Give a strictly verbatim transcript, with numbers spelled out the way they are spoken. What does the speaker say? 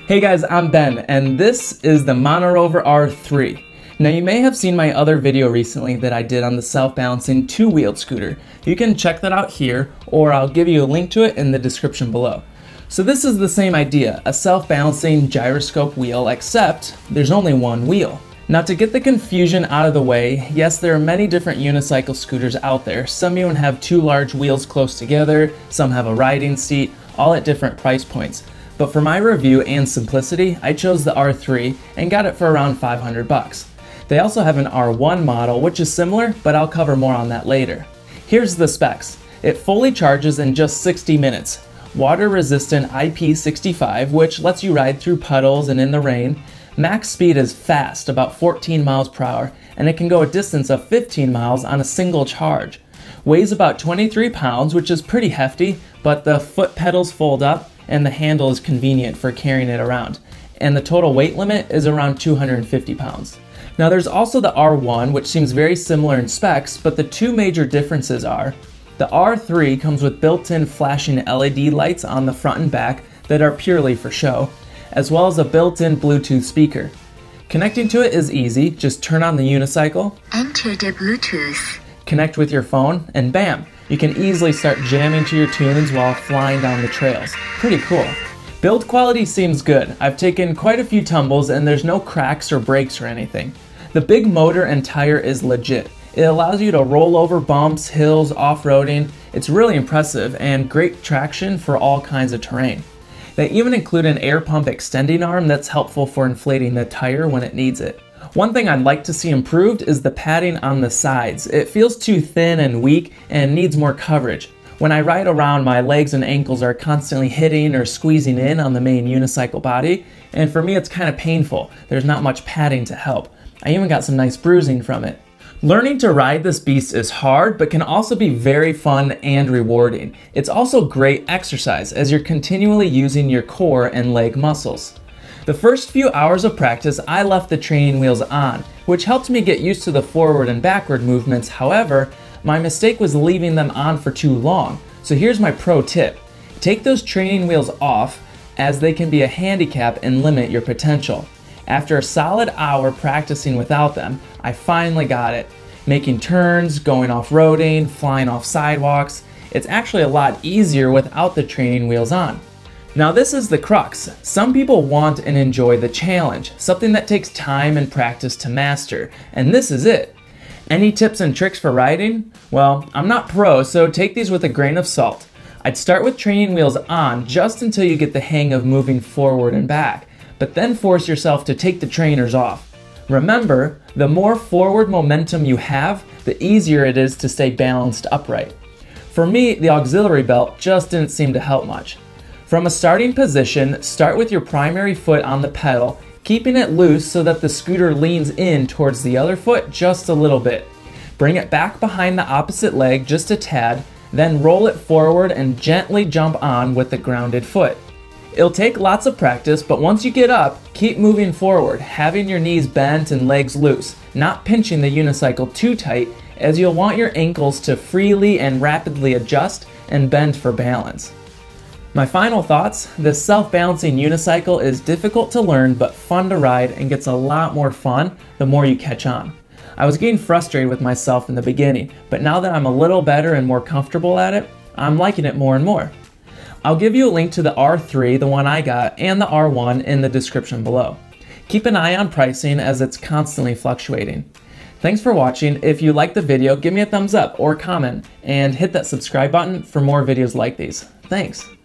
Hey guys, I'm Ben, and this is the Monarover R three. Now you may have seen my other video recently that I did on the self-balancing two-wheeled scooter. You can check that out here, or I'll give you a link to it in the description below. So this is the same idea, a self-balancing gyroscope wheel, except there's only one wheel. Now to get the confusion out of the way, yes, there are many different unicycle scooters out there. Some even have two large wheels close together, some have a riding seat, all at different price points. But for my review and simplicity, I chose the R three and got it for around five hundred bucks. They also have an R one model, which is similar, but I'll cover more on that later. Here's the specs. It fully charges in just sixty minutes. Water resistant I P sixty-five, which lets you ride through puddles and in the rain. Max speed is fast, about fourteen miles per hour, and it can go a distance of fifteen miles on a single charge. Weighs about twenty-three pounds, which is pretty hefty, but the foot pedals fold up and the handle is convenient for carrying it around. And the total weight limit is around two hundred fifty pounds. Now there's also the R one, which seems very similar in specs, but the two major differences are the R three comes with built-in flashing L E D lights on the front and back that are purely for show, as well as a built-in Bluetooth speaker. Connecting to it is easy, just turn on the unicycle, enter the Bluetooth, connect with your phone, and bam! You can easily start jamming to your tunes while flying down the trails. Pretty cool. Build quality seems good. I've taken quite a few tumbles and there's no cracks or breaks or anything. The big motor and tire is legit. It allows you to roll over bumps, hills, off-roading. It's really impressive and great traction for all kinds of terrain. They even include an air pump extending arm that's helpful for inflating the tire when it needs it. One thing I'd like to see improved is the padding on the sides. It feels too thin and weak and needs more coverage. When I ride around, my legs and ankles are constantly hitting or squeezing in on the main unicycle body, and for me it's kind of painful. There's not much padding to help. I even got some nice bruising from it. Learning to ride this beast is hard, but can also be very fun and rewarding. It's also great exercise as you're continually using your core and leg muscles. The first few hours of practice, I left the training wheels on, which helped me get used to the forward and backward movements. However, my mistake was leaving them on for too long. So here's my pro tip. Take those training wheels off, as they can be a handicap and limit your potential. After a solid hour practicing without them, I finally got it. Making turns, going off-roading, flying off sidewalks. It's actually a lot easier without the training wheels on. Now this is the crux. Some people want and enjoy the challenge, something that takes time and practice to master, and this is it. Any tips and tricks for riding? Well, I'm not pro, so take these with a grain of salt. I'd start with training wheels on just until you get the hang of moving forward and back, but then force yourself to take the trainers off. Remember, the more forward momentum you have, the easier it is to stay balanced upright. For me, the auxiliary belt just didn't seem to help much. From a starting position, start with your primary foot on the pedal, keeping it loose so that the scooter leans in towards the other foot just a little bit. Bring it back behind the opposite leg just a tad, then roll it forward and gently jump on with the grounded foot. It'll take lots of practice, but once you get up, keep moving forward, having your knees bent and legs loose, not pinching the unicycle too tight, as you'll want your ankles to freely and rapidly adjust and bend for balance. My final thoughts, this self-balancing unicycle is difficult to learn but fun to ride and gets a lot more fun the more you catch on. I was getting frustrated with myself in the beginning, but now that I'm a little better and more comfortable at it, I'm liking it more and more. I'll give you a link to the R three, the one I got, and the R one in the description below. Keep an eye on pricing as it's constantly fluctuating. Thanks for watching. If you liked the video, give me a thumbs up or comment and hit that subscribe button for more videos like these. Thanks.